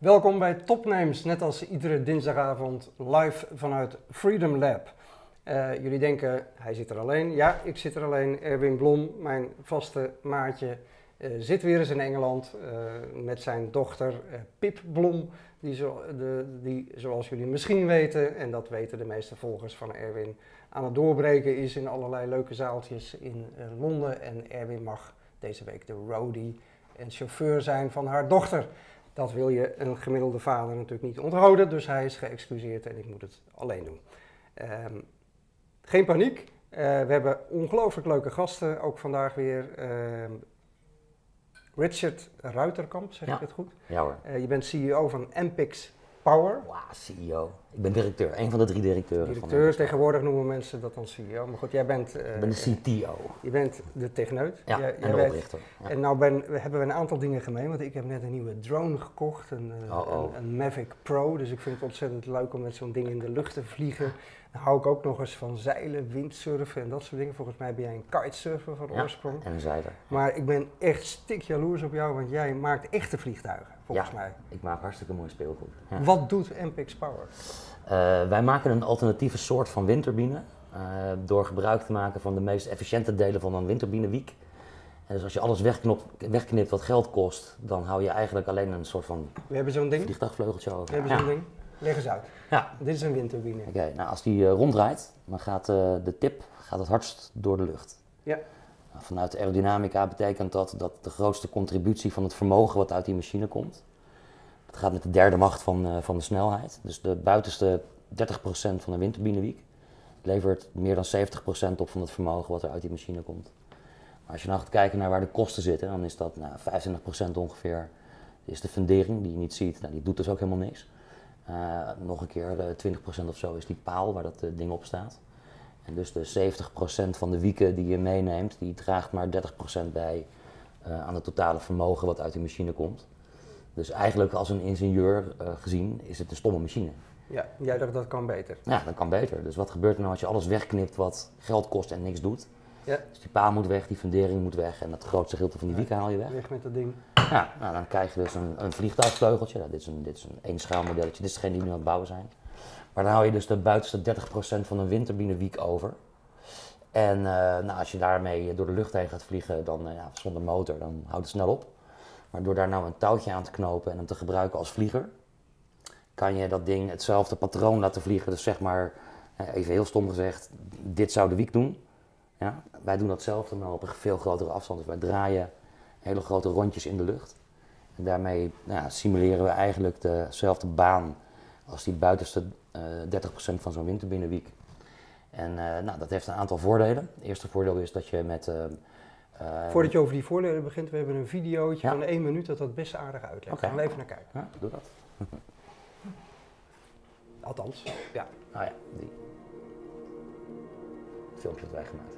Welkom bij Topnames, net als iedere dinsdagavond live vanuit Freedom Lab. Jullie denken, hij zit er alleen. Ja, ik zit er alleen. Erwin Blom, mijn vaste maatje, zit weer eens in Engeland met zijn dochter Pip Blom. Die zoals jullie misschien weten, en dat weten de meeste volgers van Erwin, aan het doorbreken is in allerlei leuke zaaltjes in Londen. En Erwin mag deze week de roadie en chauffeur zijn van haar dochter. Dat wil je een gemiddelde vader natuurlijk niet onthouden, dus hij is geëxcuseerd en ik moet het alleen doen. Geen paniek, we hebben ongelooflijk leuke gasten, ook vandaag weer. Richard Ruiterkamp, zeg ik het goed? Ja hoor. Je bent CEO van MPix Power. Wauw, CEO. Ik ben directeur, een van de 3 directeuren. Directeur, tegenwoordig noemen mensen dat dan CEO, maar goed, jij bent... ik ben de CTO. Je bent de techneut. Ja, en de oprichter. Ja. En nou hebben we een aantal dingen gemeen, want ik heb net een nieuwe drone gekocht, een Mavic Pro, dus ik vind het ontzettend leuk om met zo'n ding in de lucht te vliegen. Dan hou ik ook nog eens van zeilen, windsurfen en dat soort dingen. Volgens mij ben jij een kitesurfer van oorsprong. En een zeiler. Maar ik ben echt stik jaloers op jou, want jij maakt echte vliegtuigen, volgens mij. Ik maak hartstikke mooi speelgoed. Ja. Wat doet MPix Power? Wij maken een alternatieve soort van windturbine door gebruik te maken van de meest efficiënte delen van een windturbinewiek. En dus als je alles wegknipt wat geld kost, dan hou je eigenlijk alleen een soort van vliegtuigvleugeltje over. We hebben zo'n ding. Leg eens uit. Ja. Dit is een windturbine. Oké, nou als die ronddraait, dan gaat de tip het hardst door de lucht. Ja. Vanuit de aerodynamica betekent dat de grootste contributie van het vermogen wat uit die machine komt. Dat gaat met de derde macht van de snelheid. Dus de buitenste 30% van de windturbinewiek levert meer dan 70% op van het vermogen wat er uit die machine komt. Maar als je nou gaat kijken naar waar de kosten zitten, dan is dat 25% ongeveer is de fundering die je niet ziet. Nou, die doet dus ook helemaal niks. Nog een keer 20% of zo is die paal waar dat ding op staat. En dus de 70% van de wieken die je meeneemt, die draagt maar 30% bij aan het totale vermogen wat uit die machine komt. Dus eigenlijk als een ingenieur gezien is het een stomme machine. Ja, jij dacht dat kan beter. Ja, dat kan beter. Dus wat gebeurt er nou als je alles wegknipt wat geld kost en niks doet? Ja. Dus die paal moet weg, die fundering moet weg en het grootste gedeelte van die wieken haal je weg. Weg met dat ding. Ja, nou, dan krijg je dus een vliegtuigvleugeltje. Nou, dit is een eenschaalmodelletje, dit is degene die nu aan het bouwen zijn. Maar dan hou je dus de buitenste 30% van een windturbinewiek over. En nou, als je daarmee door de lucht heen gaat vliegen, dan zonder motor, dan houdt het snel op. Maar door daar nou een touwtje aan te knopen en hem te gebruiken als vlieger, kan je dat ding hetzelfde patroon laten vliegen. Dus zeg maar, even heel stom gezegd, dit zou de wiek doen. Ja? Wij doen datzelfde, maar op een veel grotere afstand. Dus wij draaien hele grote rondjes in de lucht. En daarmee simuleren we eigenlijk dezelfde baan als die buitenste 30% van zo'n windturbinewiek. En dat heeft een aantal voordelen. Het eerste voordeel is dat je met... Voordat je over die voordelen begint, we hebben een videootje van 1 minuut dat best aardig uitlegt. Okay. Gaan we even naar kijken. Ja, doe dat. Althans, ja. Oh ja, die. Het filmpje dat wij gemaakt hebben.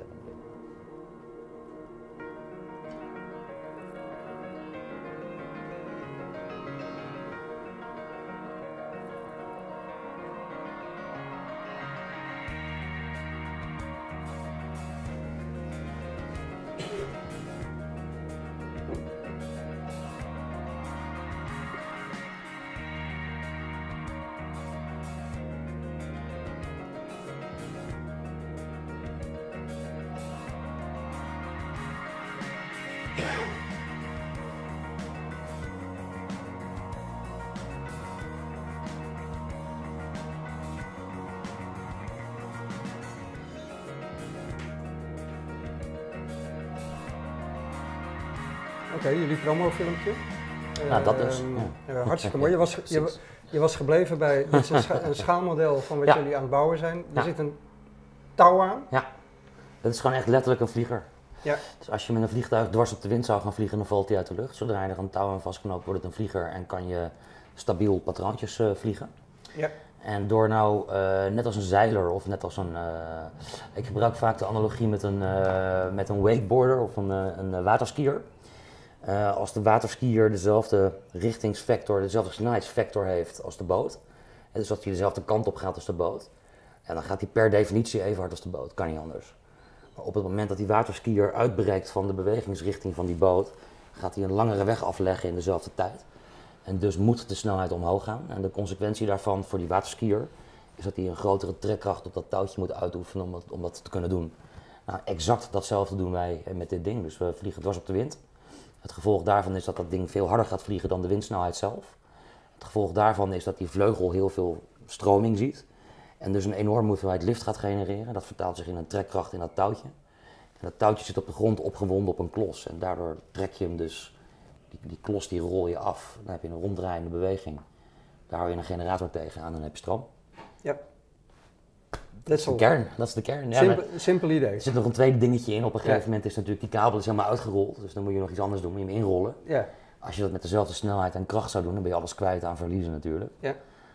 Oké, jullie promofilmpje. Nou, dat dus. Hartstikke mooi. Je was gebleven bij, dit is een schaalmodel van wat jullie aan het bouwen zijn. Er zit een touw aan. Ja, dat is gewoon echt letterlijk een vlieger. Ja. Dus als je met een vliegtuig dwars op de wind zou gaan vliegen, dan valt hij uit de lucht. Zodra je er een touw aan vastknoopt, wordt het een vlieger en kan je stabiel patroontjes vliegen. Ja. En door nou, net als een zeiler of net als een... ik gebruik vaak de analogie met een wakeboarder of een waterskier. Als de waterskier dezelfde richtingsvector, dezelfde snelheidsvector heeft als de boot. En dus dat hij dezelfde kant op gaat als de boot. En dan gaat hij per definitie even hard als de boot, kan niet anders. Maar op het moment dat die waterskier uitbreekt van de bewegingsrichting van die boot, gaat hij een langere weg afleggen in dezelfde tijd. En dus moet de snelheid omhoog gaan. En de consequentie daarvan voor die waterskier is dat hij een grotere trekkracht op dat touwtje moet uitoefenen om dat te kunnen doen. Nou, exact datzelfde doen wij met dit ding. Dus we vliegen dwars op de wind. Het gevolg daarvan is dat dat ding veel harder gaat vliegen dan de windsnelheid zelf. Het gevolg daarvan is dat die vleugel heel veel stroming ziet. En dus een enorme hoeveelheid lift gaat genereren. Dat vertaalt zich in een trekkracht in dat touwtje. En dat touwtje zit op de grond opgewonden op een klos. En daardoor trek je hem dus, die klos die rol je af. Dan heb je een ronddraaiende beweging. Daar hou je een generator tegen aan en dan heb je stroom. Ja. Dat is de kern. Dat is de kern. Ja, simpel idee. Er zit nog een tweede dingetje in. Op een gegeven moment is natuurlijk die kabel is helemaal uitgerold. Dus dan moet je nog iets anders doen. Moet je hem inrollen. Ja. Als je dat met dezelfde snelheid en kracht zou doen, dan ben je alles kwijt aan verliezen natuurlijk. Ja.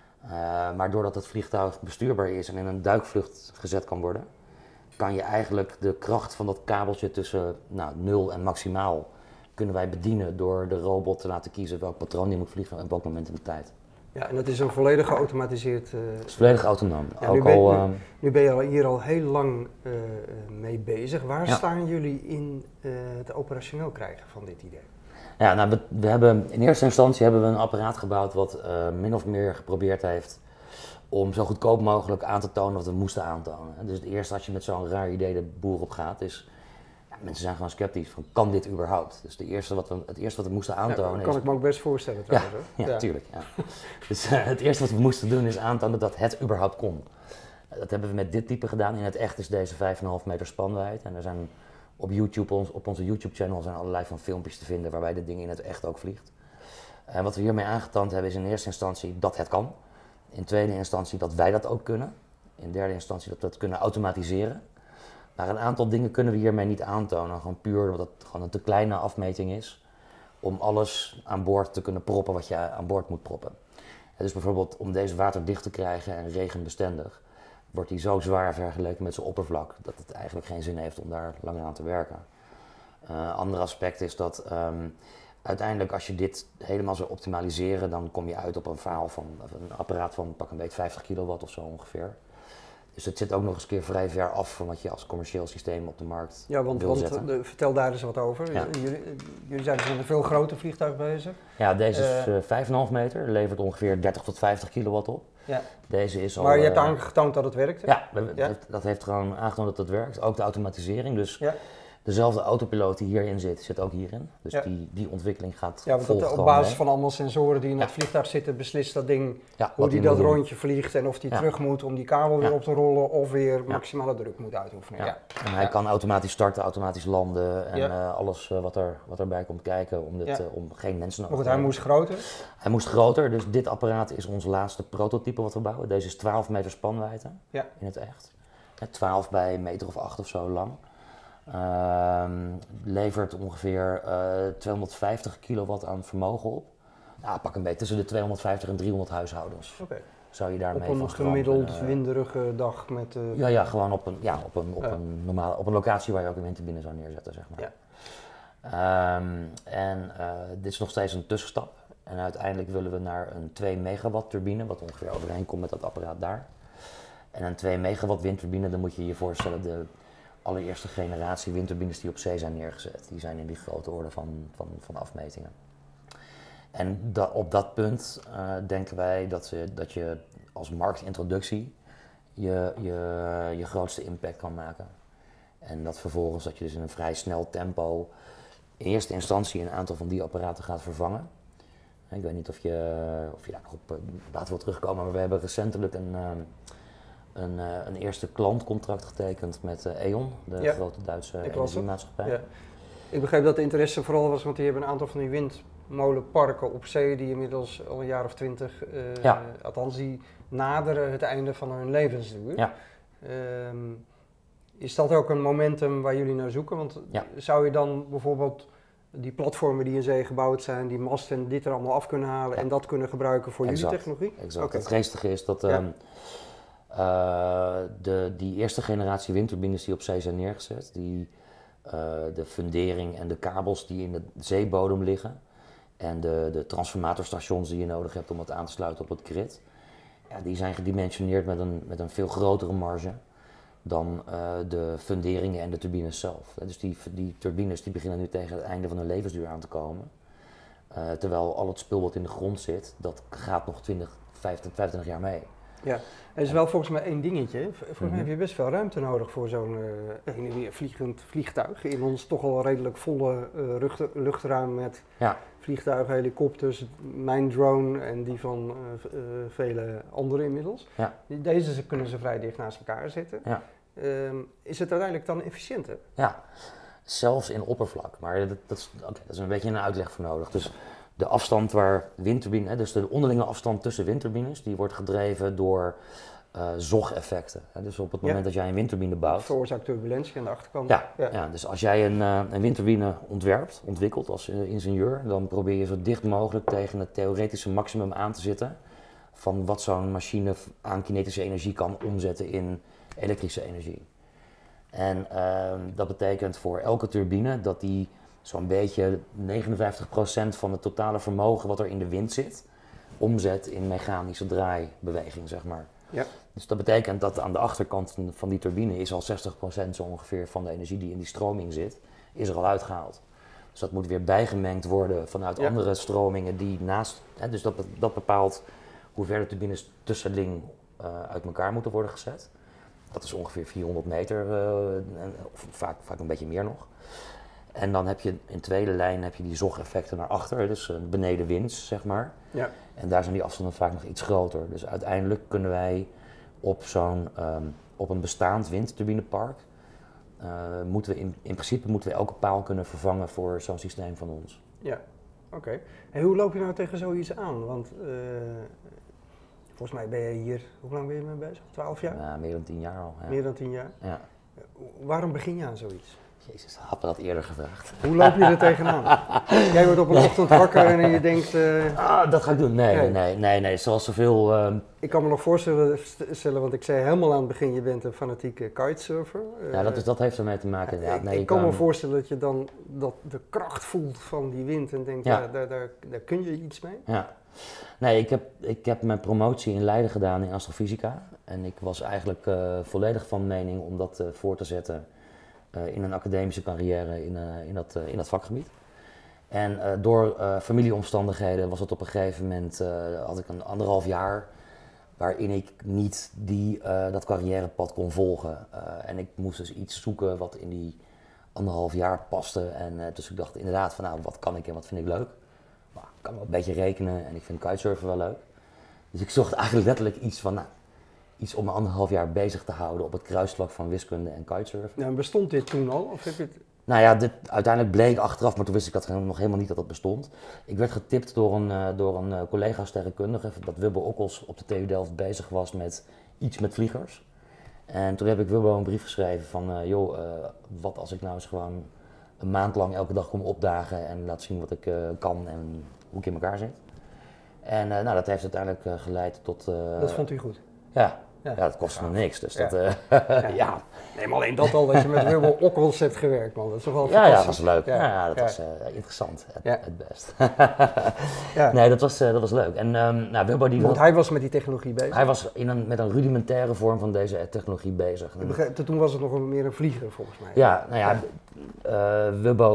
Maar doordat het vliegtuig bestuurbaar is en in een duikvlucht gezet kan worden, kan je eigenlijk de kracht van dat kabeltje tussen 0 en maximaal kunnen wij bedienen door de robot te laten kiezen welk patroon die moet vliegen en op welk moment in de tijd. Ja, en dat is een volledig geautomatiseerd... Het is volledig autonoom. Ja, nu ben je hier al heel lang mee bezig. Waar staan jullie in het operationeel krijgen van dit idee? Ja, nou, we hebben in eerste instantie hebben we een apparaat gebouwd wat min of meer geprobeerd heeft om zo goedkoop mogelijk aan te tonen wat we moesten aantonen. Dus het eerste als je met zo'n raar idee de boer op gaat is, mensen zijn gewoon sceptisch van kan dit überhaupt? Dus het eerste wat we moesten aantonen kan ik me ook best voorstellen trouwens. Ja, tuurlijk. Ja. Dus het eerste wat we moesten doen is aantonen dat het überhaupt kon. Dat hebben we met dit type gedaan. In het echt is deze 5,5 meter spanwijd en er zijn op YouTube, op onze YouTube-channel zijn allerlei van filmpjes te vinden waarbij dit ding in het echt ook vliegt. En wat we hiermee aangetoond hebben is in eerste instantie dat het kan. In tweede instantie dat wij dat ook kunnen. In derde instantie dat we het kunnen automatiseren. Maar een aantal dingen kunnen we hiermee niet aantonen. Gewoon puur omdat het gewoon een te kleine afmeting is om alles aan boord te kunnen proppen wat je aan boord moet proppen. Dus bijvoorbeeld om deze waterdicht te krijgen en regenbestendig, wordt hij zo zwaar vergeleken met zijn oppervlak dat het eigenlijk geen zin heeft om daar langer aan te werken. Ander aspect is dat uiteindelijk als je dit helemaal zou optimaliseren, dan kom je uit op een verhaal van een apparaat van pak een beetje 50 kilowatt of zo ongeveer. Dus het zit ook nog eens een keer vrij ver af van wat je als commercieel systeem op de markt wil zetten. Vertel daar eens wat over. Ja. Jullie zijn dus met een veel groter vliegtuig bezig. Ja, deze is 5,5 meter, levert ongeveer 30 tot 50 kilowatt op. Ja. Deze is al, maar je hebt aangetoond dat het werkt? Ja, dat heeft gewoon aangetoond dat het werkt. Ook de automatisering. Dus dezelfde autopiloot die hierin zit ook hierin. Dus die ontwikkeling gaat want op basis van allemaal sensoren die in het vliegtuig zitten, beslist dat ding hoe die dat rondje vliegt en of die terug moet om die kabel weer op te rollen of weer maximale druk moet uitoefenen. Ja. En hij kan automatisch starten, automatisch landen en alles wat erbij komt kijken om geen mensen nodig te hebben. Hij moest groter? Hij moest groter, dus dit apparaat is ons laatste prototype wat we bouwen. Deze is 12 meter spanwijdte in het echt. 12 bij een meter of 8 of zo lang. Levert ongeveer 250 kilowatt aan vermogen op. Nou, pak een beetje tussen de 250 en 300 huishoudens. Okay. Zou je daarmee op een gemiddeld winderige dag met... gewoon op een locatie waar je ook een windturbine zou neerzetten, zeg maar. Ja. Dit is nog steeds een tussenstap. En uiteindelijk willen we naar een 2 megawatt turbine, wat ongeveer overeenkomt met dat apparaat daar. En een 2 megawatt windturbine, dan moet je je voorstellen de allereerste generatie windturbines die op zee zijn neergezet. Die zijn in die grote orde van afmetingen. En op dat punt denken wij dat je als marktintroductie je grootste impact kan maken. En dat vervolgens dat je dus in een vrij snel tempo in eerste instantie een aantal van die apparaten gaat vervangen. Ik weet niet of je daar nog op later wil terugkomen, maar we hebben recentelijk een eerste klantcontract getekend met E.ON, de grote Duitse energiemaatschappij. Ja. Ik begreep dat de interesse vooral was, want die hebben een aantal van die windmolenparken op zee die inmiddels al een jaar of 20, althans die naderen het einde van hun levensduur. Ja. Is dat ook een momentum waar jullie naar zoeken? Want zou je dan bijvoorbeeld die platformen die in zee gebouwd zijn, die masten en dit er allemaal af kunnen halen en dat kunnen gebruiken voor jullie technologie? Exact. Okay. Het geestige is dat die eerste generatie windturbines die op zee zijn neergezet, de fundering en de kabels die in de zeebodem liggen en de transformatorstations die je nodig hebt om het aan te sluiten op het grid, die zijn gedimensioneerd met een veel grotere marge dan de funderingen en de turbines zelf. Dus die turbines die beginnen nu tegen het einde van hun levensduur aan te komen. Terwijl al het spul wat in de grond zit, dat gaat nog 25 jaar mee. Ja, er is wel volgens mij één dingetje. Volgens mij heb je best veel ruimte nodig voor zo'n vliegend vliegtuig. In ons toch al redelijk volle luchtruim met vliegtuigen, helikopters, mijn drone en die van vele anderen inmiddels. Ja. Deze kunnen ze vrij dicht naast elkaar zetten. Ja. Is het uiteindelijk dan efficiënter? Ja, zelfs in oppervlak. Maar dat is een beetje een uitleg voor nodig. Dus de afstand waar windturbine, dus de onderlinge afstand tussen windturbines, die wordt gedreven door zogeffecten. Dus op het moment dat jij een windturbine bouwt. Dat veroorzaakt turbulentie aan de achterkant. Ja, dus als jij een windturbine ontwikkelt als ingenieur, dan probeer je zo dicht mogelijk tegen het theoretische maximum aan te zitten van wat zo'n machine aan kinetische energie kan omzetten in elektrische energie. En dat betekent voor elke turbine dat die zo'n beetje 59% van het totale vermogen wat er in de wind zit, omzet in mechanische draaibeweging, zeg maar. Ja. Dus dat betekent dat aan de achterkant van die turbine is al 60% zo ongeveer van de energie die in die stroming zit, is er al uitgehaald. Dus dat moet weer bijgemengd worden vanuit andere stromingen die naast, dus dat bepaalt hoe ver de turbines tussenling uit elkaar moeten worden gezet. Dat is ongeveer 400 meter, of vaak een beetje meer nog. En dan heb je in tweede lijn heb je die zogeffecten naar achter, dus beneden winds, zeg maar. Ja. En daar zijn die afstanden vaak nog iets groter. Dus uiteindelijk kunnen wij op een bestaand windturbinepark, moeten we in principe moeten we elke paal kunnen vervangen voor zo'n systeem van ons. Ja, oké. En hoe loop je nou tegen zoiets aan? Want volgens mij ben je hier, hoe lang ben je mee bezig? 12 jaar? Ja, meer dan 10 jaar al. Ja. Meer dan 10 jaar? Ja. Waarom begin je aan zoiets? Jezus, had me dat eerder gevraagd. Hoe loop je er tegenaan? Jij wordt op een ochtend wakker en je denkt... dat ga ik doen. Nee. Zoals zoveel... Ik kan me nog voorstellen, want ik zei helemaal aan het begin, je bent een fanatieke kitesurfer. Ja, dat heeft ermee te maken. Ik kan me voorstellen dat je dan de kracht voelt van die wind en denkt, daar kun je iets mee. Ja. Nee, ik heb mijn promotie in Leiden gedaan in astrofysica. En ik was eigenlijk volledig van mening om dat voor te zetten in een academische carrière in dat vakgebied. En door familieomstandigheden was het op een gegeven moment, had ik een 1,5 jaar waarin ik niet dat carrièrepad kon volgen. En ik moest dus iets zoeken wat in die 1,5 jaar paste. En dus ik dacht inderdaad van wat kan ik en wat vind ik leuk. Nou, ik kan wel een beetje rekenen en ik vind kitesurfen wel leuk. Dus ik zocht eigenlijk letterlijk iets om me 1,5 jaar bezig te houden op het kruisvlak van wiskunde en kitesurfen. Ja, bestond dit toen al? Of heb je het... Nou ja, uiteindelijk bleek achteraf, maar toen wist ik dat nog helemaal niet dat dat bestond. Ik werd getipt door een collega sterrenkundige dat Wubbo Okkels op de TU Delft bezig was met iets met vliegers. En toen heb ik Wubbo een brief geschreven van, wat als ik nou eens gewoon een maand lang elke dag kom opdagen en laat zien wat ik kan en hoe ik in elkaar zit. En dat heeft uiteindelijk geleid tot... dat vond u goed? Ja, dat kostte me niks. Dus dat, Nee, maar alleen dat al, dat je met Wubbo Okkels hebt gewerkt, man. Dat is toch wel fantastisch? Ja, dat was leuk. Dat was interessant, het best. Nee, dat was leuk. En Wubbo Want hij was met die technologie bezig? Hij was met een rudimentaire vorm van deze technologie bezig. Toen was het nog meer een vlieger, volgens mij. Ja, Wubbo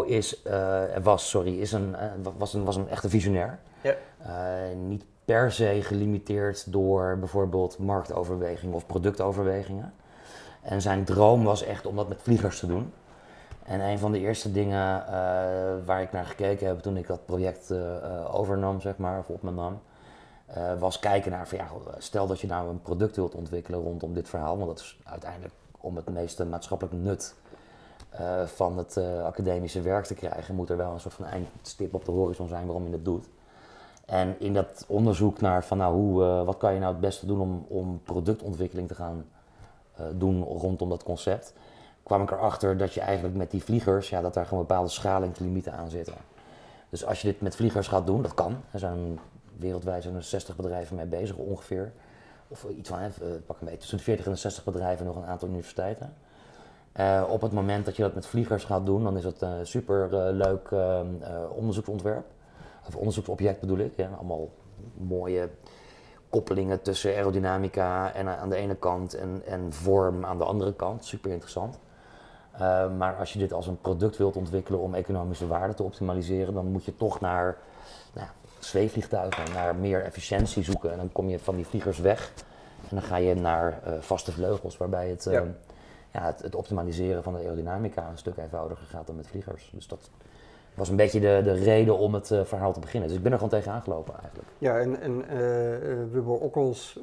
was een echte visionair. Ja. Niet per se gelimiteerd door bijvoorbeeld marktoverwegingen of productoverwegingen. En zijn droom was echt om dat met vliegers te doen. En een van de eerste dingen waar ik naar gekeken heb toen ik dat project overnam, zeg maar, of op me nam, was kijken naar van stel dat je nou een product wilt ontwikkelen rondom dit verhaal, want dat is uiteindelijk om het meeste maatschappelijk nut van het academische werk te krijgen, moet er wel een soort van eindstip op de horizon zijn waarom je het doet. En in dat onderzoek naar van wat kan je nou het beste doen om productontwikkeling te gaan doen rondom dat concept, kwam ik erachter dat je eigenlijk met die vliegers, dat daar gewoon bepaalde schalingslimieten aan zitten. Dus als je dit met vliegers gaat doen, dat kan. Er zijn wereldwijd 60 bedrijven mee bezig ongeveer. Of iets van, pak een beetje, tussen de 40 en de 60 bedrijven en nog een aantal universiteiten. Op het moment dat je dat met vliegers gaat doen, dan is het een super leuk onderzoeksontwerp. Of onderzoeksobject bedoel ik. Ja. Allemaal mooie koppelingen tussen aerodynamica en aan de ene kant en vorm aan de andere kant. Super interessant. Maar als je dit als een product wilt ontwikkelen om economische waarde te optimaliseren, dan moet je toch naar zweefvliegtuigen, naar meer efficiëntie zoeken. En dan kom je van die vliegers weg en dan ga je naar vaste vleugels, waarbij het optimaliseren van de aerodynamica een stuk eenvoudiger gaat dan met vliegers. Dus dat was een beetje de reden om het verhaal te beginnen. Dus ik ben er gewoon tegen aangelopen eigenlijk. Ja, en Wubbo Ockels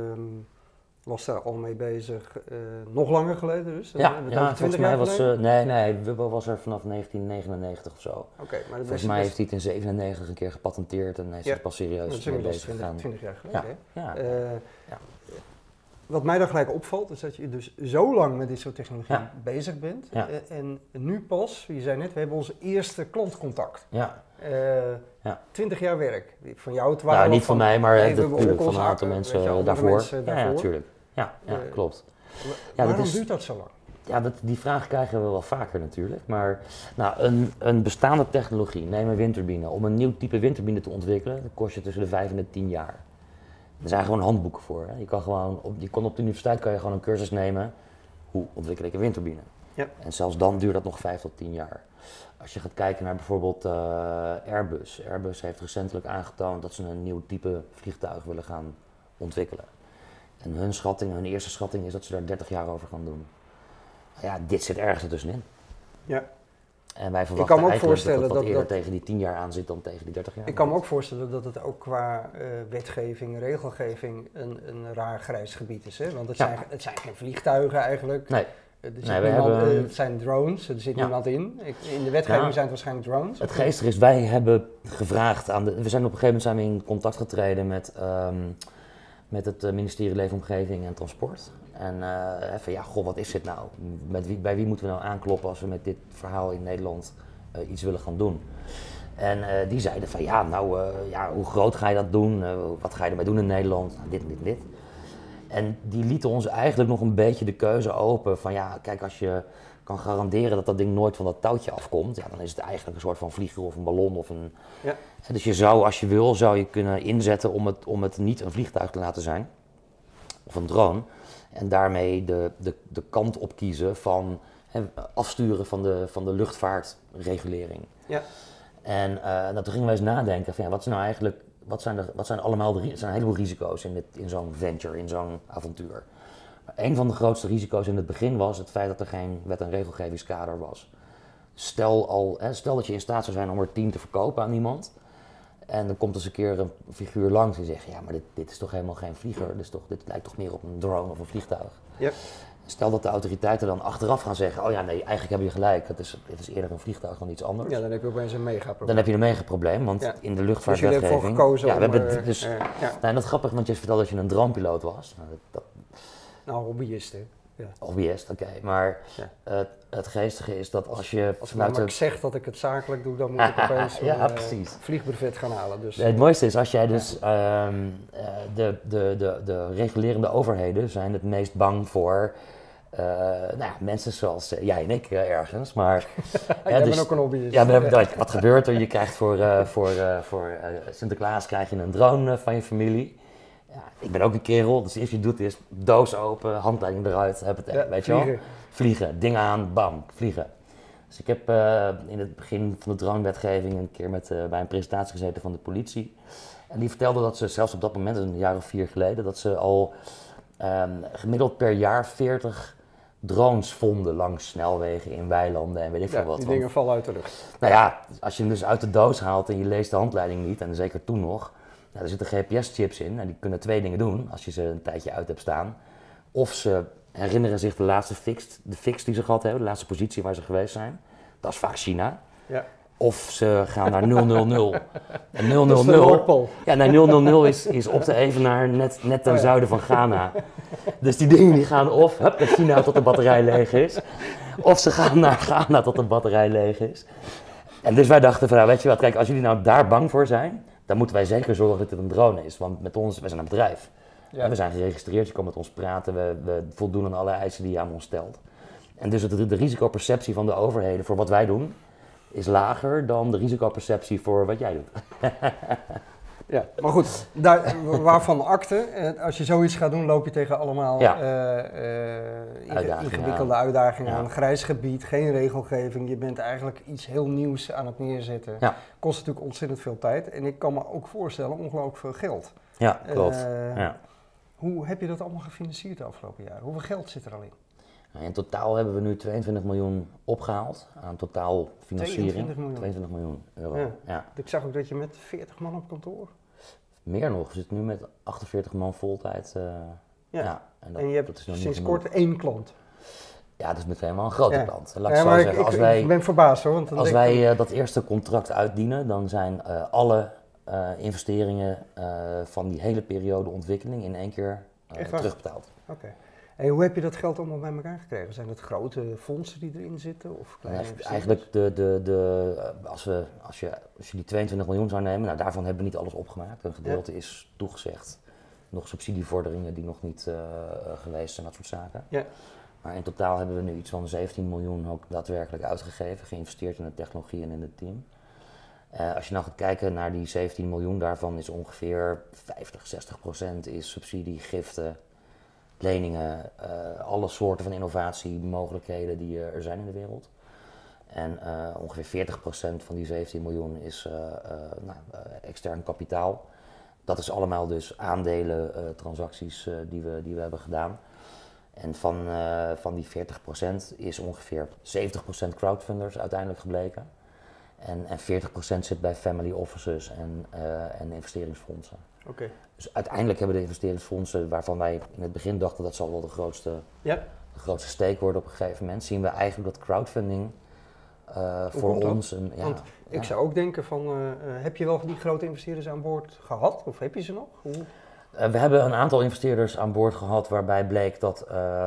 was daar al mee bezig, nog langer geleden dus? Volgens mij was... nee, Wubbo was er vanaf 1999 of zo. Okay, maar volgens mij heeft hij het in 1997 een keer gepatenteerd en hij is er pas serieus mee bezig gegaan. 20 jaar geleden, ja. Wat mij dan gelijk opvalt, is dat je dus zo lang met dit soort technologie bezig bent. Ja. En nu pas, je zei net, we hebben onze eerste klantcontact. 20 jaar werk. Van jou 12. Ja, niet van mij, maar natuurlijk van een aantal mensen daarvoor. Ja, natuurlijk. Ja, klopt. Waarom duurt dat zo lang? Ja, die vraag krijgen we wel vaker natuurlijk. Maar een bestaande technologie, neem een windturbine. Om een nieuw type windturbine te ontwikkelen, dat kost je tussen de 5 en de 10 jaar. Er zijn gewoon handboeken voor. Hè. Je kan op de universiteit kan je gewoon een cursus nemen. Hoe ontwikkel ik een windturbine? Ja. En zelfs dan duurt dat nog 5 tot 10 jaar. Als je gaat kijken naar bijvoorbeeld Airbus. Airbus heeft recentelijk aangetoond dat ze een nieuw type vliegtuig willen gaan ontwikkelen. En hun eerste schatting is dat ze daar 30 jaar over gaan doen. Ja, dit zit ergens ertussenin. Ja. En wij verwachten eigenlijk dat het wat eerder tegen die 10 jaar aan zit dan tegen die 30 jaar. Ik kan me ook voorstellen dat het ook qua wetgeving, regelgeving een raar grijs gebied is. Hè? Want het zijn geen vliegtuigen eigenlijk. Nee. Het zijn drones, er zit niemand in. In de wetgeving zijn het waarschijnlijk drones. Het geestige is, wij hebben gevraagd we zijn op een gegeven moment in contact getreden met het ministerie Leefomgeving en Transport. En wat is dit nou? Bij wie moeten we nou aankloppen als we met dit verhaal in Nederland iets willen gaan doen? En die zeiden van hoe groot ga je dat doen? Wat ga je ermee doen in Nederland? Nou, dit en dit en dit. En die lieten ons eigenlijk nog een beetje de keuze open van kijk, als je kan garanderen dat dat ding nooit van dat touwtje afkomt, dan is het eigenlijk een soort van vlieger of een ballon of een... Ja. Dus je zou, als je wil, kunnen inzetten om het niet een vliegtuig te laten zijn, of een drone, en daarmee de kant op kiezen van afsturen van de luchtvaartregulering. Ja. En toen gingen wij eens nadenken van wat is nou eigenlijk... Wat zijn allemaal er zijn een heleboel risico's in zo'n venture, in zo'n avontuur. Maar een van de grootste risico's in het begin was het feit dat er geen wet- en regelgevingskader was. Stel dat je in staat zou zijn om er 10 te verkopen aan iemand. En dan komt eens een keer een figuur langs die zegt, maar dit is toch helemaal geen vlieger. Dit lijkt toch meer op een drone of een vliegtuig. Yep. Stel dat de autoriteiten dan achteraf gaan zeggen, eigenlijk heb je gelijk, het is eerder een vliegtuig dan iets anders. Ja, dan heb je opeens een megaprobleem. Dan heb je een megaprobleem, want in de luchtvaartwetgeving... Dus jullie hebben ervoor gekozen en dat is grappig, want je vertelde dat je een dronepiloot was. Hobbyist, hè? Ja. Hobbyist, oké. Maar het geestige is dat als je... Als ik zeg dat ik het zakelijk doe, dan moet ik opeens een vliegbrevet gaan halen. Dus. Het mooiste is, als jij dus... de regulerende overheden zijn het meest bang voor... mensen zoals jij en ik ergens, maar... Jij bent ook een hobbyist. Ja, wat gebeurt er? Je krijgt voor Sinterklaas krijg je een drone van je familie. Ja, ik ben ook een kerel, dus eerst je doet is doos open, handleiding eruit, weet je wel? Vliegen, ding aan, bam, vliegen. Dus ik heb in het begin van de dronewetgeving een keer bij een presentatie gezeten van de politie. En die vertelde dat ze zelfs op dat moment, een jaar of 4 geleden, dat ze al gemiddeld per jaar 40 drones vonden langs snelwegen in weilanden en weet ik veel wat. Die dingen vallen uit de lucht. Nou ja, als je hem dus uit de doos haalt en je leest de handleiding niet, en zeker toen nog, er zitten GPS-chips in en die kunnen 2 dingen doen als je ze een tijdje uit hebt staan. Of ze herinneren zich de fix die ze gehad hebben, de laatste positie waar ze geweest zijn. Dat is vaak China. Ja. Of ze gaan naar 000. En 000, ja, naar 000 is op de evenaar net ten zuiden van Ghana. Dus die dingen die gaan of naar China tot de batterij leeg is, of ze gaan naar Ghana tot de batterij leeg is. En dus wij dachten van, weet je wat, kijk, als jullie nou daar bang voor zijn, dan moeten wij zeker zorgen dat het een drone is. Want wij zijn een bedrijf. Ja. We zijn geregistreerd, je kan met ons praten, we voldoen aan alle eisen die je aan ons stelt. En dus de risicoperceptie van de overheden voor wat wij doen, is lager dan de risicoperceptie voor wat jij doet. Ja, maar goed, waarvan akte. Als je zoiets gaat doen, loop je tegen allemaal ingewikkelde uitdagingen aan. Grijs gebied, geen regelgeving. Je bent eigenlijk iets heel nieuws aan het neerzetten. Ja. Kost natuurlijk ontzettend veel tijd. En ik kan me ook voorstellen, ongelooflijk veel geld. Ja, klopt. Hoe heb je dat allemaal gefinancierd de afgelopen jaren? Hoeveel geld zit er al in? Nou, in totaal hebben we nu 22 miljoen opgehaald aan totaal financiering. 22 miljoen euro. Ja. Ik zag ook dat je met 40 man op kantoor. Meer nog, we zitten nu met 48 man voltijd. En je hebt sinds kort 1 klant. Ja, dat is meteen wel een grote klant. Laat ik zo zeggen, ik ben verbaasd hoor. Want als wij dat eerste contract uitdienen, dan zijn alle investeringen van die hele periode ontwikkeling in 1 keer terugbetaald. Oké. En hoe heb je dat geld allemaal bij elkaar gekregen? Zijn het grote fondsen die erin zitten? Of kleine eigenlijk, als je die 22 miljoen zou nemen, nou, daarvan hebben we niet alles opgemaakt. Een gedeelte is toegezegd. Nog subsidievorderingen die nog niet geweest zijn, dat soort zaken. Ja. Maar in totaal hebben we nu iets van 17 miljoen ook daadwerkelijk uitgegeven, geïnvesteerd in de technologie en in het team. Als je nou gaat kijken naar die 17 miljoen, daarvan is ongeveer 50-60% is subsidie, giften, leningen, alle soorten van innovatiemogelijkheden die er zijn in de wereld. En ongeveer 40% van die 17 miljoen is extern kapitaal. Dat is allemaal dus aandelen, transacties die we hebben gedaan. En van die 40% is ongeveer 70% crowdfunders uiteindelijk gebleken. En 40% zit bij family offices en investeringsfondsen. Okay. Dus uiteindelijk hebben de investeringsfondsen, waarvan wij in het begin dachten dat zal wel de grootste steek worden op een gegeven moment, zien we eigenlijk dat crowdfunding voor ons... Want ik zou ook denken van, heb je wel die grote investeerders aan boord gehad? Of heb je ze nog? We hebben een aantal investeerders aan boord gehad waarbij bleek dat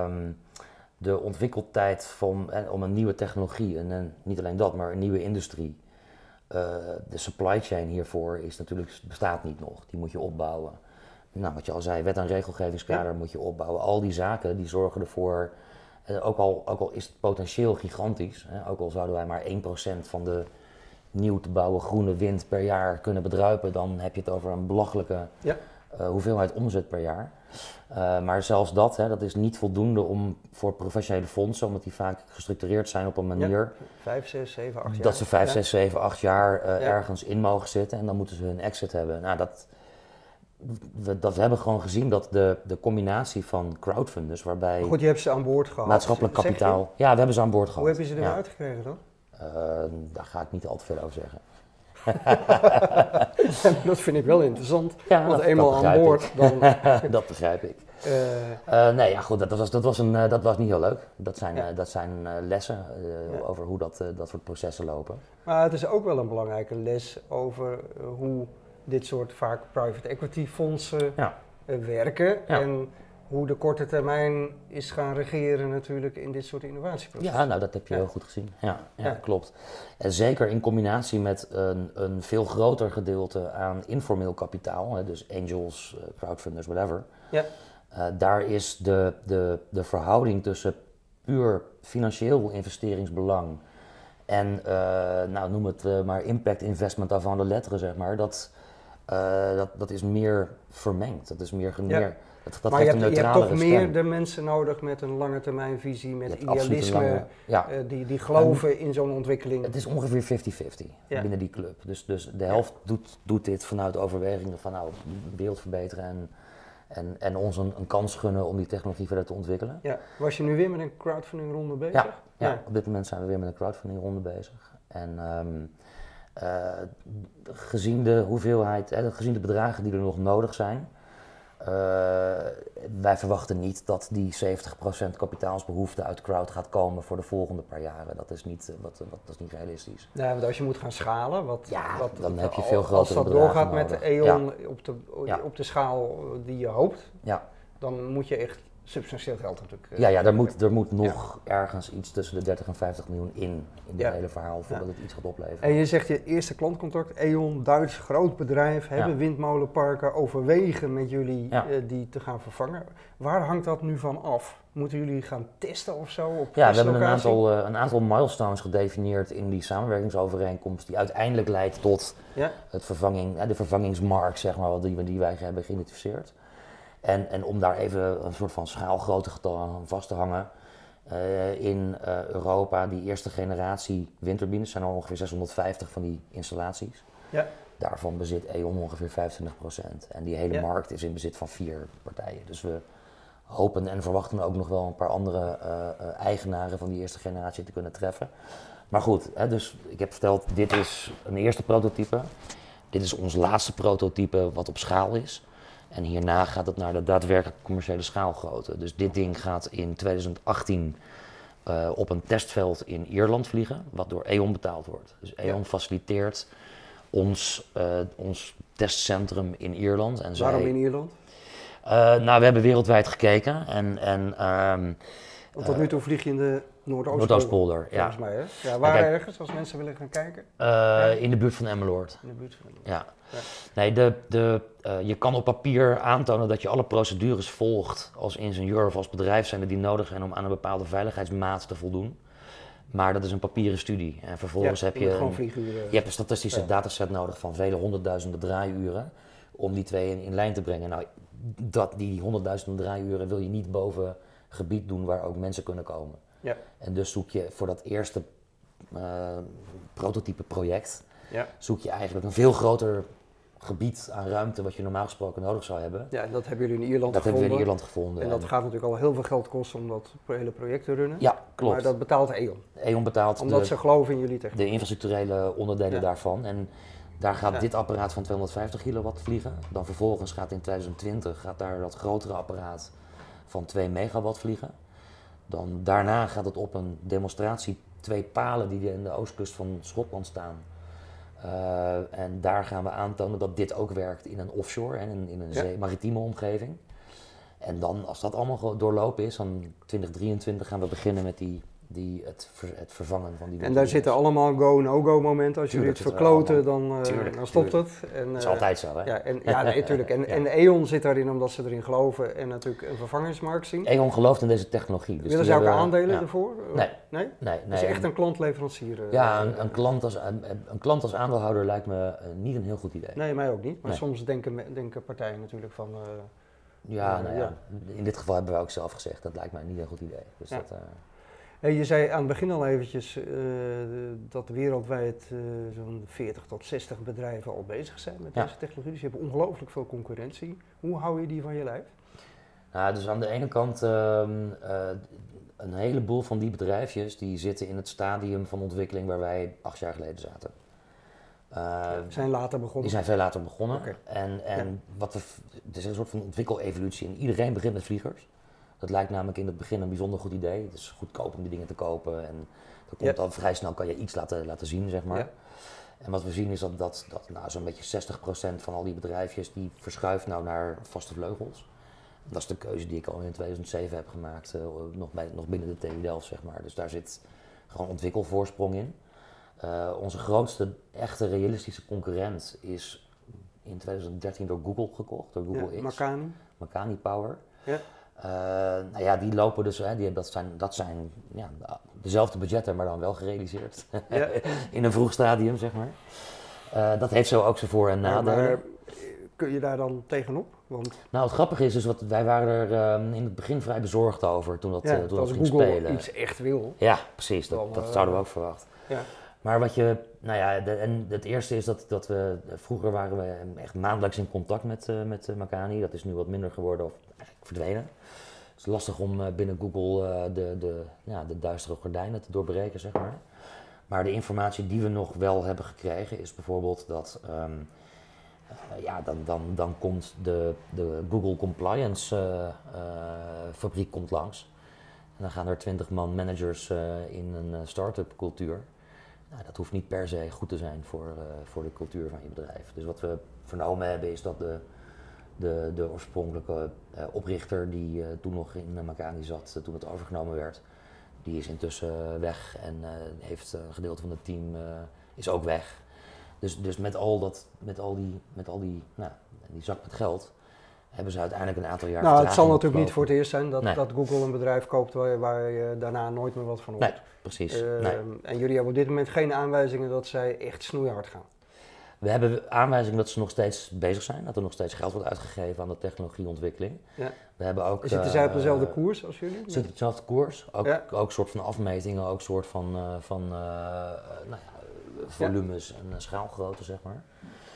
de ontwikkeltijd om een nieuwe technologie, en niet alleen dat, maar een nieuwe industrie, de supply chain hiervoor bestaat niet nog. Die moet je opbouwen. Nou, wat je al zei, wet- en regelgevingskader moet je opbouwen. Al die zaken die zorgen ervoor, ook al is het potentieel gigantisch, ook al zouden wij maar 1% van de nieuw te bouwen groene wind per jaar kunnen bedruipen, dan heb je het over een belachelijke hoeveelheid omzet per jaar. Maar zelfs dat is niet voldoende voor professionele fondsen, omdat die vaak gestructureerd zijn op een manier 5, 6, 7, 8 jaar. Dat ze 5, 6, 7, 8 jaar ergens in mogen zitten en dan moeten ze hun exit hebben. Nou, we hebben gewoon gezien dat de combinatie van crowdfunders, waarbij... Goed, je hebt ze aan boord gehad. Maatschappelijk kapitaal. Ja, we hebben ze aan boord gehad. Hoe heb je ze eruit gekregen dan? Daar ga ik niet al te veel over zeggen. Dat vind ik wel interessant, ja, want eenmaal aan boord dan... Dat begrijp ik. Goed, dat was niet heel leuk. Dat zijn lessen over hoe dat soort processen lopen. Maar het is ook wel een belangrijke les over hoe dit soort vaak private equity fondsen werken. Ja. En hoe de korte termijn is gaan regeren natuurlijk in dit soort innovatieprocessen. Ja, nou dat heb je heel goed gezien. Ja, klopt. En zeker in combinatie met een veel groter gedeelte aan informeel kapitaal, dus angels, crowdfunders, whatever. Ja. Daar is de verhouding tussen puur financieel investeringsbelang en noem het maar impact investment avant de lettres, zeg maar, dat is meer vermengd. Dat is meer maar je hebt toch meer de mensen nodig met een lange termijn visie, met idealisme, die geloven in zo'n ontwikkeling. Het is ongeveer 50-50 binnen die club. Dus de helft doet dit vanuit overwegingen van de wereld verbeteren en ons een kans gunnen om die technologie verder te ontwikkelen. Ja. Was je nu weer met een crowdfunding ronde bezig? Ja, op dit moment zijn we weer met een crowdfunding ronde bezig. En gezien de hoeveelheid, gezien de bedragen die er nog nodig zijn, wij verwachten niet dat die 70% kapitaalsbehoefte uit crowd gaat komen voor de volgende paar jaren. Dat is niet realistisch. Nee, want als je moet gaan schalen, dan heb je veel grotere bedragen als dat doorgaat met de E.ON op de schaal die je hoopt, dan moet je echt substantieel geld natuurlijk. Ja, er moet nog ergens iets tussen de 30 en 50 miljoen in dit hele verhaal voordat het iets gaat opleveren. En je zegt je eerste klantcontact, E.ON, Duits groot bedrijf, hebben windmolenparken, overwegen met jullie die te gaan vervangen. Waar hangt dat nu van af? Moeten jullie gaan testen of zo? Op we hebben een aantal milestones gedefinieerd in die samenwerkingsovereenkomst die uiteindelijk leidt tot de vervangingsmarkt, zeg maar, die wij hebben geïdentificeerd. En om daar even een soort van schaalgrootte getal aan vast te hangen, in Europa, die eerste generatie windturbines, zijn er ongeveer 650 van die installaties. Ja. Daarvan bezit E.ON ongeveer 25%. En die hele markt is in bezit van 4 partijen. Dus we hopen en verwachten ook nog wel een paar andere eigenaren van die eerste generatie te kunnen treffen. Maar goed, dus ik heb verteld, dit is een eerste prototype. Dit is ons laatste prototype wat op schaal is. En hierna gaat het naar de daadwerkelijk commerciële schaalgrootte. Dus dit ding gaat in 2018 op een testveld in Ierland vliegen, wat door E.ON betaald wordt. Dus E.ON faciliteert ons testcentrum in Ierland. En waarom in Ierland? We hebben wereldwijd gekeken want tot nu toe vlieg je in de Noordoostpolder, volgens mij, hè? Ja, waar ergens, als mensen willen gaan kijken? In de buurt van Emmeloord. In de buurt van Emmeloord. Ja. Nee, je kan op papier aantonen dat je alle procedures volgt als ingenieur of als bedrijf zijn die nodig zijn om aan een bepaalde veiligheidsmaat te voldoen. Maar dat is een papieren studie. En vervolgens heb je een statistische dataset nodig van vele honderdduizenden draaiuren om die twee in lijn te brengen. Nou, die honderdduizenden draaiuren wil je niet boven gebied doen waar ook mensen kunnen komen. Ja. En dus zoek je voor dat eerste prototype project, zoek je eigenlijk een veel groter gebied aan ruimte wat je normaal gesproken nodig zou hebben. Ja, en dat hebben jullie in Ierland gevonden. Dat hebben we in Ierland gevonden. En dat gaat natuurlijk al heel veel geld kosten om dat hele project te runnen. Ja, klopt. Maar dat betaalt E.ON. E.ON betaalt omdat ze geloven in jullie techniek. De infrastructurele onderdelen daarvan. En daar gaat dit apparaat van 250 kilowatt vliegen. Dan vervolgens gaat in 2020 daar dat grotere apparaat van 2 megawatt vliegen. Dan daarna gaat het op een demonstratie 2 palen die in de oostkust van Schotland staan. En daar gaan we aantonen dat dit ook werkt in een offshore en in een maritieme omgeving. En dan, als dat allemaal doorlopen is, dan 2023 gaan we beginnen met het vervangen van die. En daar zitten allemaal go-no-go momenten. Als jullie het verkloten, dan stopt het. En, dat is altijd zo, hè? Natuurlijk. En E.ON zit daarin omdat ze erin geloven en natuurlijk een vervangingsmarkt zien. E.ON gelooft in deze technologie. Dus willen ze ook aandelen ervoor? Nee. Het is echt een klantleverancier. Een klant als aandeelhouder lijkt me niet een heel goed idee. Nee, mij ook niet. Maar soms denken partijen natuurlijk van. In dit geval hebben we ook zelf gezegd, dat lijkt mij niet een goed idee. Dus je zei aan het begin al eventjes dat wereldwijd zo'n 40 tot 60 bedrijven al bezig zijn met deze technologie. Dus je hebt ongelooflijk veel concurrentie. Hoe hou je die van je lijf? Dus aan de ene kant een heleboel van die bedrijfjes die zitten in het stadium van ontwikkeling waar wij 8 jaar geleden zaten. Zijn later begonnen? Die zijn veel later begonnen. Okay. En het is een soort van ontwikkelevolutie en iedereen begint met vliegers. Dat lijkt namelijk in het begin een bijzonder goed idee. Het is goedkoop om die dingen te kopen en dan vrij snel kan je iets laten zien, zeg maar. Ja. En wat we zien is dat zo'n beetje 60% van al die bedrijfjes die verschuift naar vaste vleugels. En dat is de keuze die ik al in 2007 heb gemaakt, nog binnen de TU Delft, zeg maar. Dus daar zit gewoon ontwikkelvoorsprong in. Onze grootste echte realistische concurrent is in 2013 door Google gekocht, door Google X. Makani Power. Ja. Die lopen dus, dat zijn dezelfde budgetten, maar dan wel gerealiseerd. Ja. In een vroeg stadium, zeg maar. Dat heeft zo ook zijn voor- en nadelen. Maar kun je daar dan tegenop? Nou, het grappige is dus, wij waren er in het begin vrij bezorgd over toen dat ging Google spelen. Iets echt wil. Ja, precies. Dat zouden we ook verwachten. Ja. Maar het eerste is dat we, vroeger waren we echt maandelijks in contact met Makani. Dat is nu wat minder geworden of eigenlijk verdwenen. Het is lastig om binnen Google de duistere gordijnen te doorbreken, zeg maar. Maar de informatie die we nog wel hebben gekregen is bijvoorbeeld dat dan komt de Google Compliance fabriek komt langs. En dan gaan er 20 man managers in een start-up cultuur. Nou, dat hoeft niet per se goed te zijn voor de cultuur van je bedrijf. Dus wat we vernomen hebben is dat De oorspronkelijke oprichter die toen nog in Makani zat, toen het overgenomen werd, die is intussen weg en heeft een gedeelte van het team is ook weg. Dus met die zak met geld hebben ze uiteindelijk een aantal jaar Nou, het zal natuurlijk opgelopen. niet voor het eerst zijn dat Google een bedrijf koopt waar je daarna nooit meer wat van hoort. Nee, precies. En jullie hebben op dit moment geen aanwijzingen dat zij echt snoeihard gaan. We hebben aanwijzingen dat ze nog steeds bezig zijn, dat er nog steeds geld wordt uitgegeven aan de technologieontwikkeling. Ja. We hebben ook, Zitten zij op dezelfde koers als jullie? Zitten op dezelfde koers, ook soort van afmetingen, ook soort van volumes en schaalgrootte, zeg maar.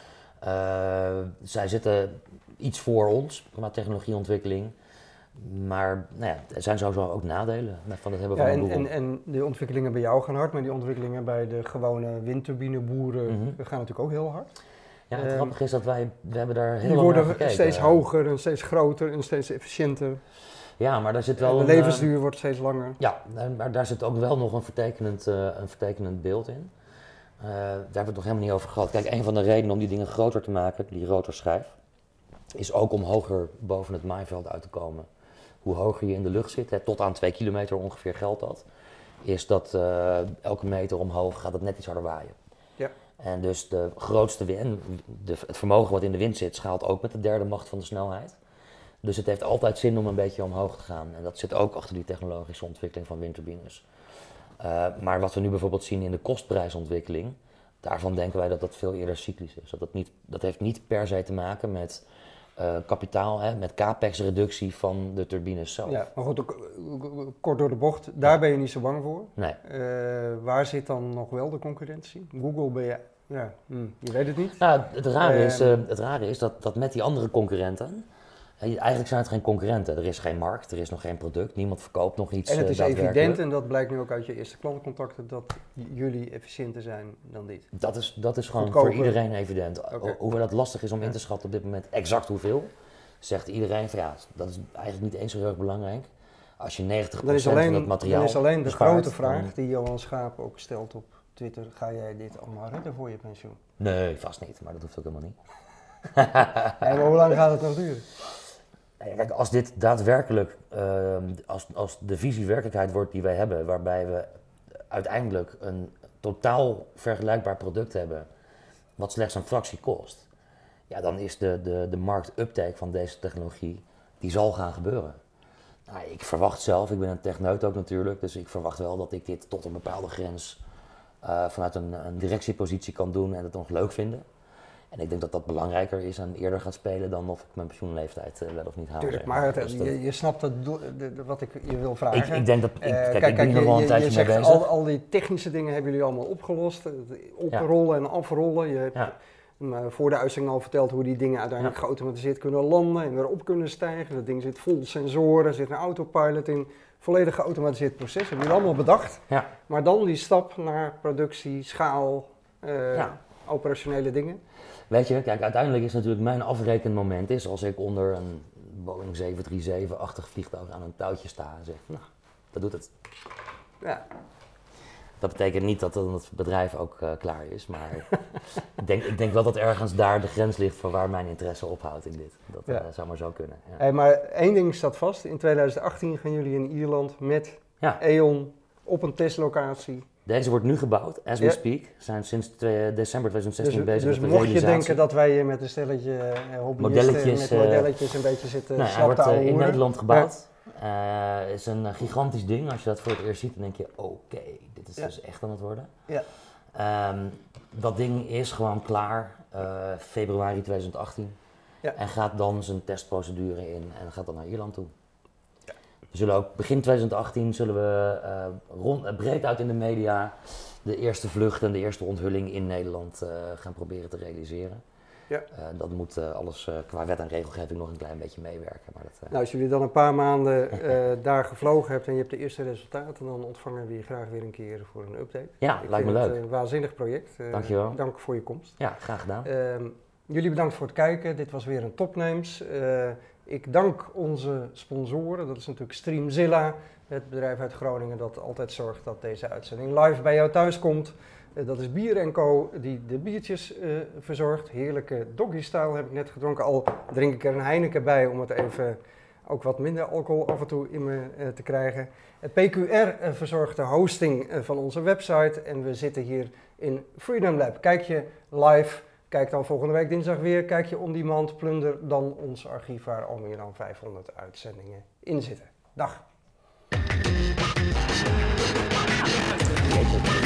Zij zitten iets voor ons qua technologieontwikkeling, maar er zijn sowieso ook nadelen van het hebben van Google. En de ontwikkelingen bij jou gaan hard, maar die ontwikkelingen bij de gewone windturbineboeren gaan natuurlijk ook heel hard. Ja, het grappige is dat we hebben daar heel die lang naar gekeken. worden steeds hoger en steeds groter en steeds efficiënter. Ja, maar daar zit wel de levensduur wordt steeds langer. Ja, maar daar zit ook wel nog een vertekenend beeld in. Daar hebben we het nog helemaal niet over gehad. Kijk, een van de redenen om die dingen groter te maken, die rotorschijf, is ook om hoger boven het maaiveld uit te komen. Hoe hoger je in de lucht zit, tot aan 2 kilometer ongeveer geldt dat, is dat elke meter omhoog gaat het net iets harder waaien. Ja. En dus de grootste wind, het vermogen wat in de wind zit, schaalt ook met de derde macht van de snelheid. Dus het heeft altijd zin om een beetje omhoog te gaan. En dat zit ook achter die technologische ontwikkeling van windturbines. Maar wat we nu bijvoorbeeld zien in de kostprijsontwikkeling, daarvan denken wij dat dat veel eerder cyclisch is. Dat heeft niet per se te maken met kapitaal, met capex-reductie van de turbines zelf. Ja, maar goed, kort door de bocht, daar ben je niet zo bang voor. Nee. Waar zit dan nog wel de concurrentie? Google ben je, je weet het niet. Nou, het rare is dat met die andere concurrenten, eigenlijk zijn het geen concurrenten. Er is geen markt, er is nog geen product, niemand verkoopt nog iets. En het is evident, en dat blijkt nu ook uit je eerste klantcontacten, dat jullie efficiënter zijn dan dit. Dat is gewoon goedkoper. voor iedereen evident. Okay. Hoewel het lastig is om in te schatten op dit moment exact hoeveel, zegt iedereen van dat is eigenlijk niet eens zo heel erg belangrijk. Als je 90% van het materiaal Dan is alleen de bespaart, grote vraag die Johan Schaap ook stelt op Twitter, ga jij dit allemaal redden voor je pensioen? Nee, vast niet, maar dat hoeft ook helemaal niet. Maar hoe lang gaat het nog duren? Kijk, als dit daadwerkelijk, als de visie werkelijkheid wordt die wij hebben, waarbij we uiteindelijk een totaal vergelijkbaar product hebben, wat slechts een fractie kost, dan is de markt-uptake van deze technologie, die zal gaan gebeuren. Nou, ik verwacht zelf, ik ben een techneut ook natuurlijk, dus ik verwacht wel dat ik dit tot een bepaalde grens vanuit een directiepositie kan doen en het nog leuk vinden. En ik denk dat dat belangrijker is en eerder gaat spelen dan of ik mijn pensioenleeftijd wel of niet haal. Tuurlijk, maar Dus je snapt wat ik je wil vragen. Ik denk dat, ik ben nog wel een tijdje mee bezig. Al die technische dingen hebben jullie allemaal opgelost. Oprollen en afrollen. Je hebt voor de uitzending al verteld hoe die dingen uiteindelijk geautomatiseerd kunnen landen en weer op kunnen stijgen. Dat ding zit vol sensoren, er zit een autopilot in. Volledig geautomatiseerd proces, hebben jullie allemaal bedacht. Ja. Maar dan die stap naar productie, schaal, operationele dingen. Weet je, kijk, uiteindelijk is natuurlijk mijn afrekenmoment is als ik onder een Boeing 737-achtig vliegtuig aan een touwtje sta en zeg, nou, dat doet het. Ja. Dat betekent niet dat het bedrijf ook klaar is, maar ik denk wel dat ergens daar de grens ligt van waar mijn interesse ophoudt in dit. Dat zou maar zo kunnen. Ja. Hey, maar één ding staat vast, in 2018 gaan jullie in Ierland met E.ON op een testlocatie. Deze wordt nu gebouwd, as we speak. We zijn sinds december 2016 bezig met de realisatie. Dus mocht je denken dat wij hier met een stelletje modelletjes een beetje zitten hij wordt in Nederland gebouwd. Is een gigantisch ding. Als je dat voor het eerst ziet, dan denk je, oké, dit is dus echt aan het worden. Ja. Dat ding is gewoon klaar februari 2018 en gaat dan zijn testprocedure in en gaat dan naar Ierland toe. We zullen ook begin 2018 breed uit in de media de eerste vlucht en de eerste onthulling in Nederland gaan proberen te realiseren. Ja. Dat moet alles qua wet en regelgeving nog een klein beetje meewerken. Maar dat, Nou, als jullie dan een paar maanden daar gevlogen hebt en je hebt de eerste resultaten, dan ontvangen we je graag weer een keer voor een update. Ja, lijkt me leuk. Een waanzinnig project. Dankjewel. Dank voor je komst. Ja, graag gedaan. Jullie bedankt voor het kijken. Dit was weer een Topnames. Ik dank onze sponsoren. Dat is natuurlijk Streamzilla, het bedrijf uit Groningen dat altijd zorgt dat deze uitzending live bij jou thuis komt. Dat is Bier & Co. die de biertjes verzorgt. Heerlijke doggy-style heb ik net gedronken. Al drink ik er een Heineken bij om het even ook wat minder alcohol af en toe in me te krijgen. PQR verzorgt de hosting van onze website. En we zitten hier in Freedom Lab. Kijk je live, kijk dan volgende week dinsdag weer. Kijk je on demand, plunder dan ons archief waar al meer dan 500 uitzendingen in zitten. Dag!